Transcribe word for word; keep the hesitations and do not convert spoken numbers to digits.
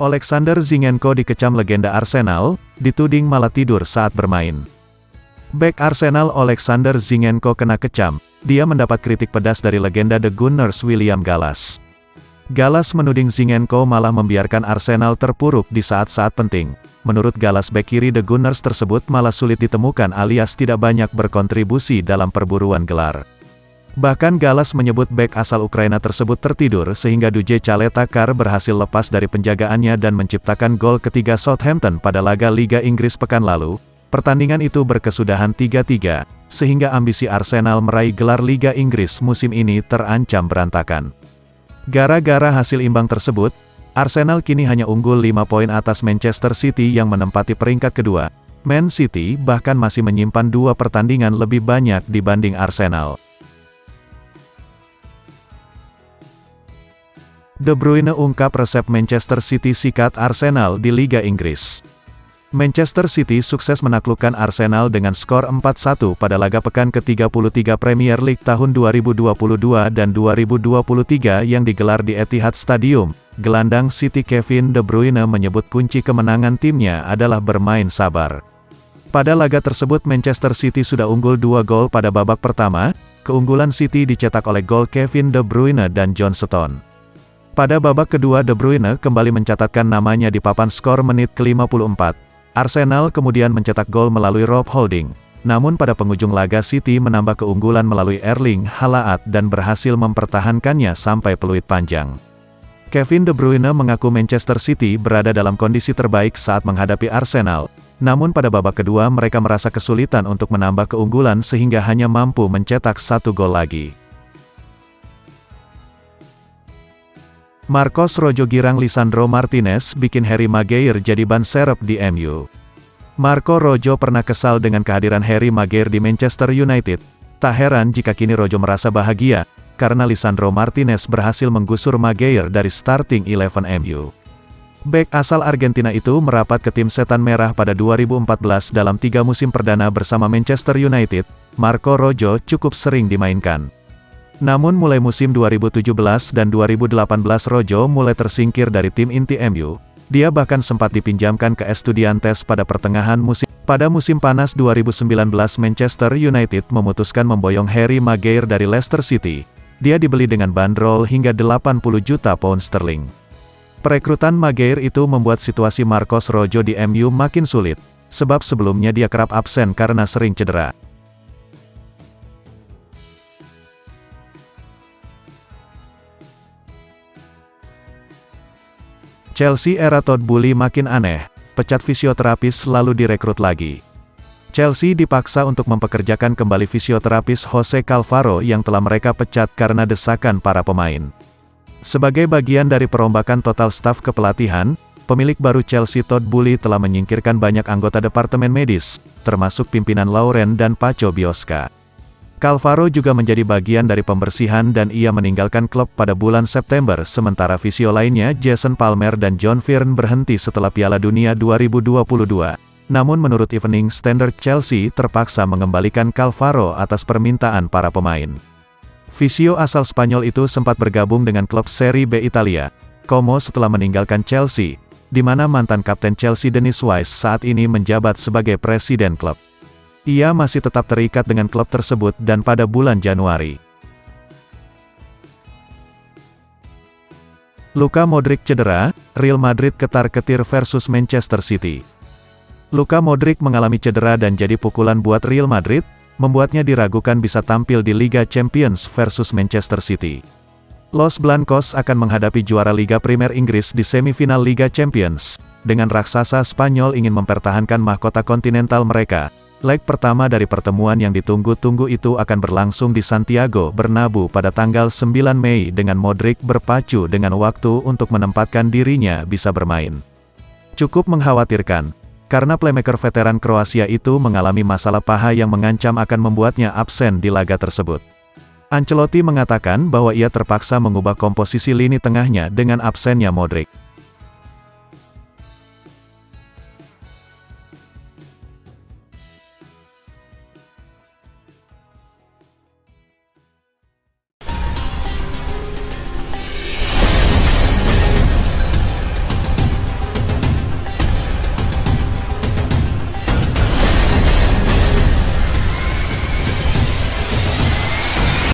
Oleksandr Zinchenko dikecam legenda Arsenal, dituding malah tidur saat bermain. Bek Arsenal Oleksandr Zinchenko kena kecam, dia mendapat kritik pedas dari legenda The Gunners William Gallas. Gallas menuding Zinchenko malah membiarkan Arsenal terpuruk di saat-saat penting. Menurut Gallas, bek kiri The Gunners tersebut malah sulit ditemukan alias tidak banyak berkontribusi dalam perburuan gelar. Bahkan Gallas menyebut bek asal Ukraina tersebut tertidur sehingga Duje Chaletakar berhasil lepas dari penjagaannya dan menciptakan gol ketiga Southampton pada laga Liga Inggris pekan lalu. Pertandingan itu berkesudahan tiga tiga, sehingga ambisi Arsenal meraih gelar Liga Inggris musim ini terancam berantakan. Gara-gara hasil imbang tersebut, Arsenal kini hanya unggul lima poin atas Manchester City yang menempati peringkat kedua. Man City bahkan masih menyimpan dua pertandingan lebih banyak dibanding Arsenal. De Bruyne ungkap resep Manchester City sikat Arsenal di Liga Inggris. Manchester City sukses menaklukkan Arsenal dengan skor empat satu pada laga pekan ke tiga puluh tiga Premier League tahun dua ribu dua puluh dua dan dua ribu dua puluh tiga yang digelar di Etihad Stadium. Gelandang City Kevin De Bruyne menyebut kunci kemenangan timnya adalah bermain sabar. Pada laga tersebut Manchester City sudah unggul dua gol pada babak pertama. Keunggulan City dicetak oleh gol Kevin De Bruyne dan John Stones. Pada babak kedua De Bruyne kembali mencatatkan namanya di papan skor menit ke lima puluh empat. Arsenal kemudian mencetak gol melalui Rob Holding. Namun pada penghujung laga City menambah keunggulan melalui Erling Haaland dan berhasil mempertahankannya sampai peluit panjang. Kevin De Bruyne mengaku Manchester City berada dalam kondisi terbaik saat menghadapi Arsenal. Namun pada babak kedua mereka merasa kesulitan untuk menambah keunggulan sehingga hanya mampu mencetak satu gol lagi. Marcos Rojo girang Lisandro Martinez bikin Harry Maguire jadi ban serep di M U. Marco Rojo pernah kesal dengan kehadiran Harry Maguire di Manchester United. Tak heran jika kini Rojo merasa bahagia, karena Lisandro Martinez berhasil menggusur Maguire dari starting eleven M U. Bek asal Argentina itu merapat ke tim Setan Merah pada dua ribu empat belas dalam tiga musim perdana bersama Manchester United. Marco Rojo cukup sering dimainkan. Namun mulai musim dua ribu tujuh belas dan dua ribu delapan belas Rojo mulai tersingkir dari tim inti M U. Dia bahkan sempat dipinjamkan ke Estudiantes pada pertengahan musim. Pada musim panas dua ribu sembilan belas Manchester United memutuskan memboyong Harry Maguire dari Leicester City. Dia dibeli dengan bandrol hingga delapan puluh juta pound sterling. Perekrutan Maguire itu membuat situasi Marcos Rojo di M U makin sulit, sebab sebelumnya dia kerap absen karena sering cedera. Chelsea era Todd Boehly makin aneh, pecat fisioterapis lalu direkrut lagi. Chelsea dipaksa untuk mempekerjakan kembali fisioterapis Jose Calvaro yang telah mereka pecat karena desakan para pemain. Sebagai bagian dari perombakan total staf kepelatihan, pemilik baru Chelsea Todd Boehly telah menyingkirkan banyak anggota departemen medis, termasuk pimpinan Lauren dan Paco Biosca. Calvaro juga menjadi bagian dari pembersihan dan ia meninggalkan klub pada bulan September sementara fisio lainnya Jason Palmer dan John Fearn berhenti setelah Piala Dunia dua ribu dua puluh dua. Namun menurut Evening Standard Chelsea terpaksa mengembalikan Calvaro atas permintaan para pemain. Fisio asal Spanyol itu sempat bergabung dengan klub Serie B Italia, Como setelah meninggalkan Chelsea, di mana mantan kapten Chelsea Dennis Wise saat ini menjabat sebagai presiden klub. Ia masih tetap terikat dengan klub tersebut dan pada bulan Januari. Luka Modric cedera, Real Madrid ketar-ketir versus Manchester City. Luka Modric mengalami cedera dan jadi pukulan buat Real Madrid, membuatnya diragukan bisa tampil di Liga Champions versus Manchester City. Los Blancos akan menghadapi juara Liga Primer Inggris di semifinal Liga Champions, dengan raksasa Spanyol ingin mempertahankan mahkota kontinental mereka. Leg pertama dari pertemuan yang ditunggu-tunggu itu akan berlangsung di Santiago Bernabeu pada tanggal sembilan Mei dengan Modric berpacu dengan waktu untuk menempatkan dirinya bisa bermain. Cukup mengkhawatirkan, karena playmaker veteran Kroasia itu mengalami masalah paha yang mengancam akan membuatnya absen di laga tersebut. Ancelotti mengatakan bahwa ia terpaksa mengubah komposisi lini tengahnya dengan absennya Modric.